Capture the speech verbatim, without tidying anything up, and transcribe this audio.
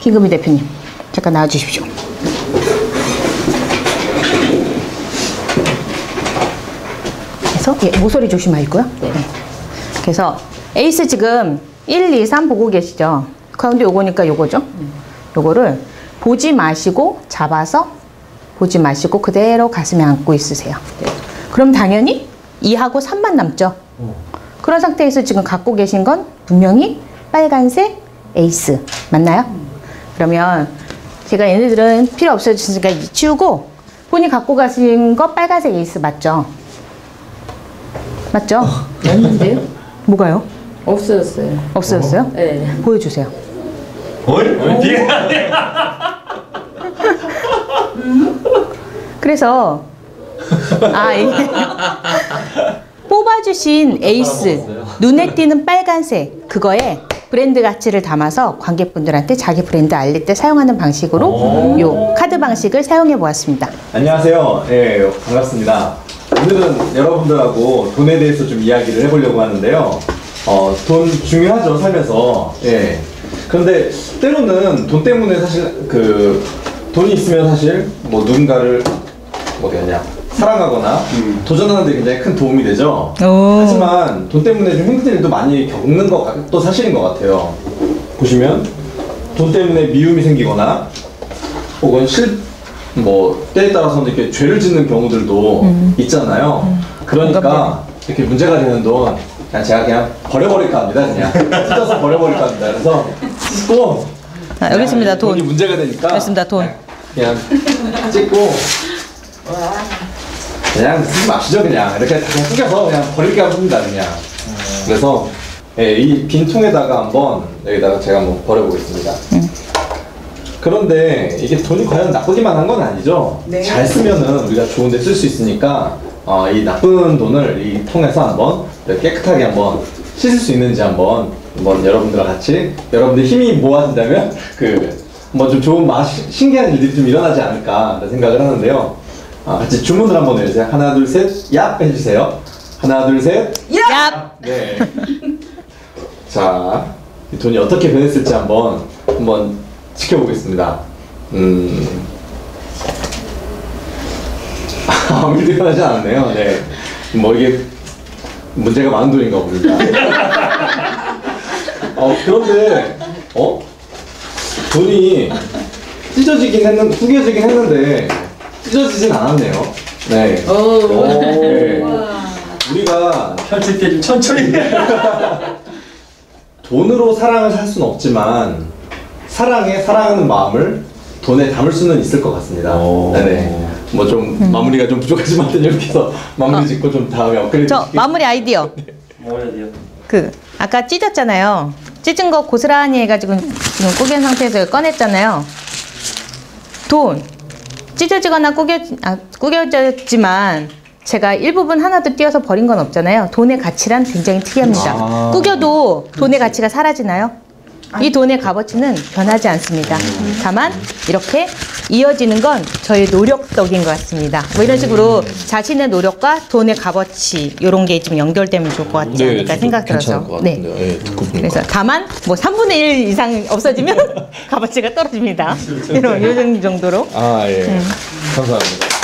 김금희 대표님, 잠깐 나와주십시오. 그래서 예, 모서리 조심하시고요. 네. 그래서 에이스 지금 일, 이, 삼 보고 계시죠? 가운데 요거니까 요거죠? 요거를 보지 마시고 잡아서 보지 마시고 그대로 가슴에 안고 있으세요. 네. 그럼 당연히 이하고 삼만 남죠? 어. 그런 상태에서 지금 갖고 계신 건 분명히 빨간색 에이스 맞나요? 음. 그러면 제가 얘네들은 필요 없어졌으니까 치우고 본인이 갖고 가신 거 빨간색 에이스 맞죠? 맞죠? 맞는데요? 뭐가요? 없어졌어요. 없어졌어요? 네. 보여주세요. 뭘? 뭘 뒤에? 그래서 아 이게 뽑아주신 에이스 눈에 띄는 빨간색 그거에 브랜드 가치를 담아서 관객분들한테 자기 브랜드 알릴 때 사용하는 방식으로 요 카드 방식을 사용해 보았습니다. 안녕하세요. 예, 반갑습니다. 오늘은 여러분들하고 돈에 대해서 좀 이야기를 해보려고 하는데요. 어, 돈 중요하죠, 살면서. 예. 그런데 때로는 돈 때문에 사실 그 돈이 있으면 사실 뭐 누군가를 뭐 되냐 사랑하거나 음. 도전하는 데 굉장히 큰 도움이 되죠. 오. 하지만 돈 때문에 좀 힘든 일도 많이 겪는 것도 사실인 것 같아요. 보시면 돈 때문에 미움이 생기거나 혹은 실 뭐 때에 따라서는 이렇게 죄를 짓는 경우들도 음. 있잖아요. 음. 그러니까 이렇게 문제가 되는 돈 그냥 제가 그냥 버려버릴까 합니다. 그냥 찢어서 버려버릴까 합니다. 그래서 찢고 아, 여기 있습니다. 돈. 돈이 문제가 되니까 여기 있습니다. 돈. 그냥, 그냥 찢고 그냥 쓰지 마시죠. 그냥 이렇게 그냥 구겨서 그냥 버릴게 합니다. 그냥. 그래서 예, 이 빈 통에다가 한번 여기다가 제가 한번 버려보겠습니다. 음. 그런데 이게 돈이 과연 나쁘기만 한 건 아니죠. 네. 잘 쓰면은 우리가 좋은 데 쓸 수 있으니까 어, 이 나쁜 돈을 이 통에서 한번 깨끗하게 한번 씻을 수 있는지 한번 한번 여러분들과 같이 여러분들 힘이 모아진다면 그 뭐 좀 좋은 맛 신기한 일들이 좀 일어나지 않을까 생각을 하는데요. 아, 같이 주문을 한번 해주세요. 하나 둘 셋 얍 해주세요. 하나 둘 셋 얍. 네. 자, 이 돈이 어떻게 변했을지 한번 한번 지켜보겠습니다. 음. 아무 일도 일어나지 않았네요. 네. 뭐 이게 문제가 많은 돈인가 봅니다. 어, 그런데 어? 돈이 찢어지긴 했는데 구겨지긴 했는데 찢어지진 않았네요. 네. 오. 오, 네. 우리가 펼칠 때 좀 천천히. 돈으로 사랑을 살 수는 없지만 사랑에 사랑하는 마음을 돈에 담을 수는 있을 것 같습니다. 네네. 뭐 좀 음. 마무리가 좀 부족하지만 이렇게 해서 마무리 짓고 좀 다음에 업그레이드. 저 마무리 아이디어. 네. 뭐라디요? 그 아까 찢었잖아요. 찢은 거 고스란히 해가지고 지금 구긴 상태에서 꺼냈잖아요. 돈 찢어지거나 구겨 아, 구겨졌지만 제가 일부분 하나도 띄어서 버린 건 없잖아요. 돈의 가치란 굉장히 특이합니다. 아, 구겨도 그렇지. 돈의 가치가 사라지나요? 이 돈의 값어치는 변하지 않습니다. 다만 이렇게 이어지는 건 저의 노력 덕인 것 같습니다. 뭐 이런 식으로 자신의 노력과 돈의 값어치 이런 게 좀 연결되면 좋을 것 같지 않을까 네, 생각 들어서. 네. 네, 듣고 보니까. 그래서 다만 뭐 삼분의 일 이상 없어지면 값어치가 떨어집니다. 이런 요 정도로. 아 예. 음. 감사합니다.